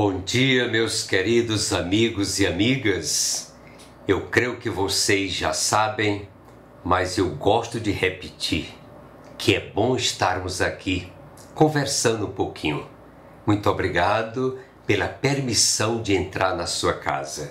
Bom dia, meus queridos amigos e amigas. Eu creio que vocês já sabem, mas eu gosto de repetir que é bom estarmos aqui conversando um pouquinho. Muito obrigado pela permissão de entrar na sua casa.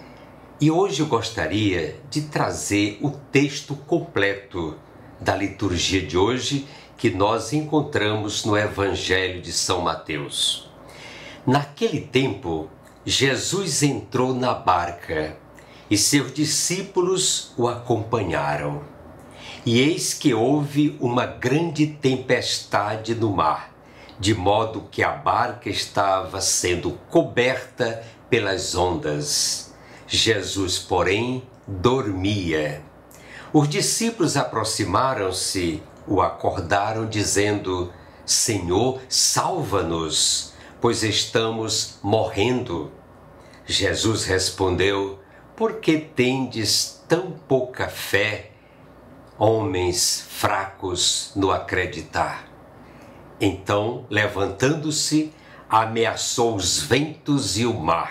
E hoje eu gostaria de trazer o texto completo da liturgia de hoje que nós encontramos no Evangelho de São Mateus. Naquele tempo, Jesus entrou na barca e seus discípulos o acompanharam. E eis que houve uma grande tempestade no mar, de modo que a barca estava sendo coberta pelas ondas. Jesus, porém, dormia. Os discípulos aproximaram-se, o acordaram, dizendo: Senhor, salva-nos, pois estamos morrendo. Jesus respondeu: Por que tendes tão pouca fé, homens fracos no acreditar? Então, levantando-se, ameaçou os ventos e o mar,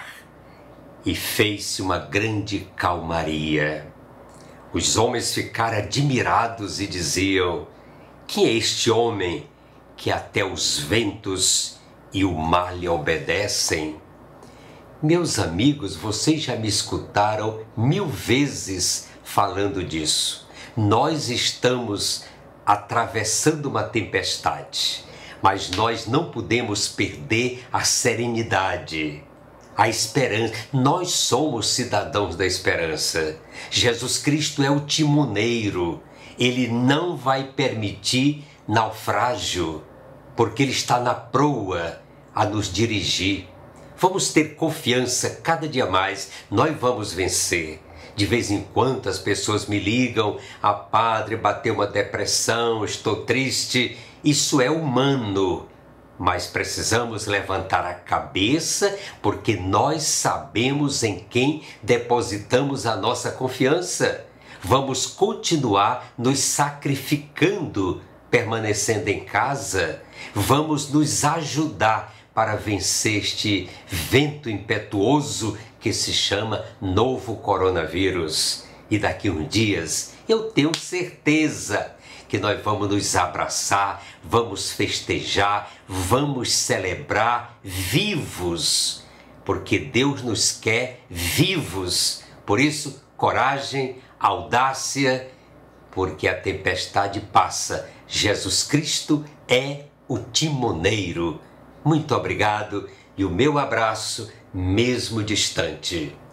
e fez-se uma grande calmaria. Os homens ficaram admirados e diziam: Quem é este homem que até os ventos e o mar lhe obedecem? Meus amigos, vocês já me escutaram 1000 vezes falando disso. Nós estamos atravessando uma tempestade, mas nós não podemos perder a serenidade, a esperança. Nós somos cidadãos da esperança. Jesus Cristo é o timoneiro. Ele não vai permitir naufrágio, porque Ele está na proa a nos dirigir. Vamos ter confiança cada dia mais, nós vamos vencer. De vez em quando as pessoas me ligam: padre, bateu uma depressão, estou triste. Isso é humano, mas precisamos levantar a cabeça, porque nós sabemos em quem depositamos a nossa confiança. Vamos continuar nos sacrificando, permanecendo em casa. Vamos nos ajudar para vencer este vento impetuoso que se chama novo coronavírus. E daqui a uns dias eu tenho certeza que nós vamos nos abraçar, vamos festejar, vamos celebrar vivos, porque Deus nos quer vivos. Por isso, coragem, audácia, porque a tempestade passa. Jesus Cristo é o timoneiro. Muito obrigado e o meu abraço, mesmo distante.